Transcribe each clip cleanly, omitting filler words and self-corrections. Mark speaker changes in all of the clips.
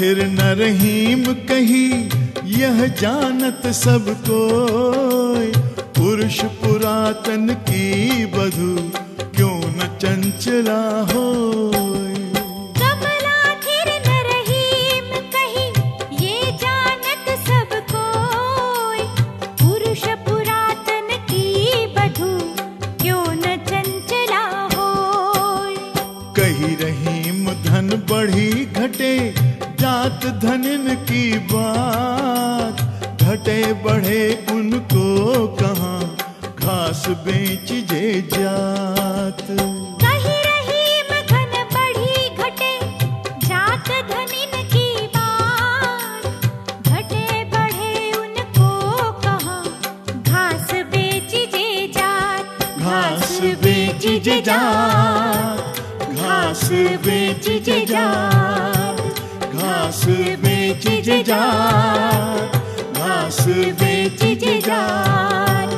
Speaker 1: थिर न रहीम कही यह जानत सब कोय, पुरुष पुरातन की बधू क्यों न चंचला होय।
Speaker 2: कमला थिर न रहीम कही ये जानत सब कोय, पुरुष पुरातन की बधू क्यों न चंचला होय।
Speaker 1: कही रहीम धन बढ़ी घटे जात धनिन की बात, घटे बढ़े उनको कहाँ घास बेच जे जात।
Speaker 2: कही रहीम धन बढ़ी घटे जात धनिन की बात, घटे बढ़े उनको कहाँ घास बेच जे जात।
Speaker 1: घास बेच जे जात, घास बेच जे जात, घास बेच जे जात, घास बेच जे जात।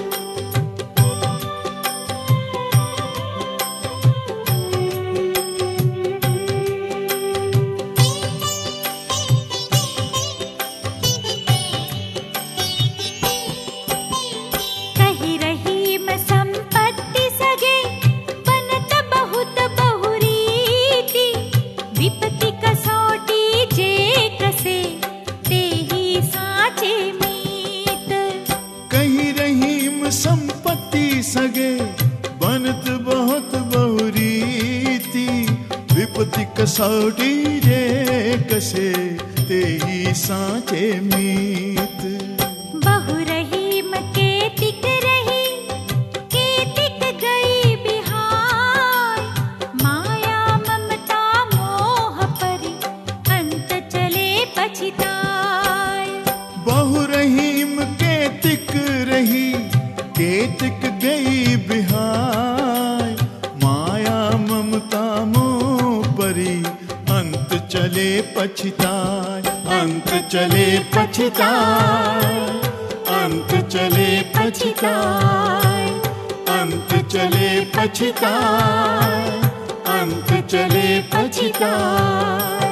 Speaker 2: कही रहीम संपत्ति सगे बनत बहुत बहुरीति, विपत्ति कसौटी जे कसे तेहि साचे मीत।
Speaker 1: कही रहीम संपत्ति सगे बनत बहुत बहुरीति, विपत्ति कसौटी जे कसे तेहि साचे मीत।
Speaker 2: बहु रहीम के तिक रही के तिक गई बिहार, माया ममता मोह परि अंत चले पछिताय।
Speaker 1: बहु रहीम के तिक रही के तिक गई बिहाय, माया ममता मोह परी अंत चले पछिताय। अंत चले पछिताय, अंत चले पछिताय, अंत चले पछिताय, अंत चले पछिताय।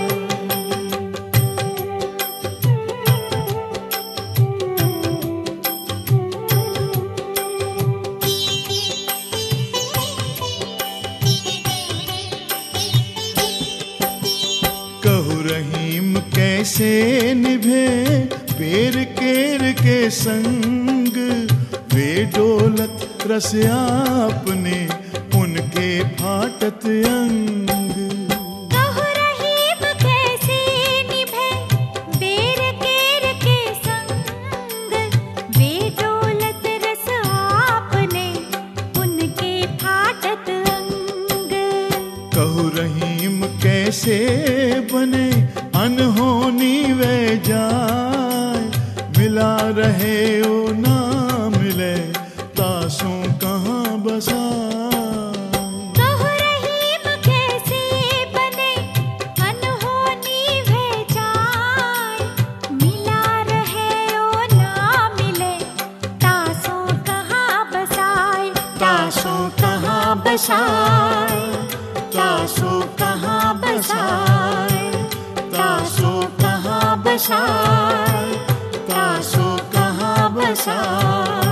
Speaker 1: कहु रहीम कैसे निभे पेर केर के संग, वे डोलत रस आपने उनके फाटत अंग।
Speaker 2: कहु रहीम कैसे निभे बेर केर के संग, वे डोलत रस आपने उनके फाटत अंग।
Speaker 1: कहु रहीम कैसे बने अनहोनी वे जाय, मिला रहे ओ ना मिले तासों कहाँ बसाए।
Speaker 2: कहु रहीम कैसे बने अनहोनी वे जाय, मिला रहे ओ ना मिले तासों कहाँ बसाए।
Speaker 1: तासों कहाँ बसाए, तासों कहाँ बसाए, तासों कहाँ बसाए, तासों कहाँ बसाए।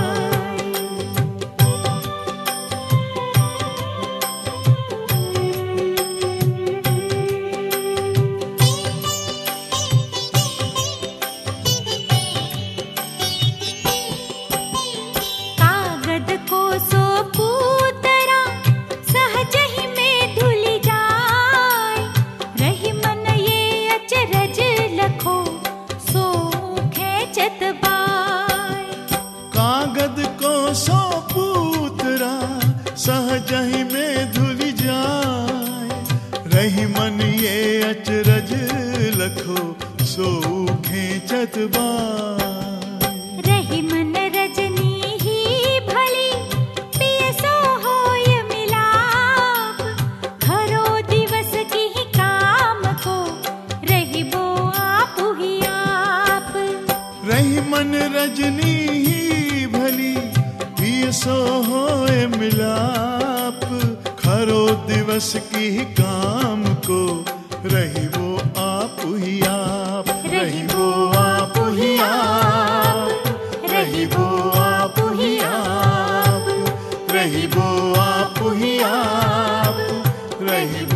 Speaker 2: कागद को सो पूतरा सहज ही में धुल जाय, रही मन ये अचरज लखो सो खेचत बाय।
Speaker 1: कागद को सो पूतरा सहज ही में धुल जाए, रही मन ये अचरज लखो सो खेचत बाय।
Speaker 2: रही मन रजनी ही भली पिय सो होय मिलाप, घरो दिवस की ही काम को रही बो आप ही आप।
Speaker 1: रही मन रजनी ही भली पिय सो होए मिलाप, खरो दिवस की काम को रही वो आप ही आप, रही वो आप ही आप, रही वो आप ही आप, रही वो आप ही आप, रही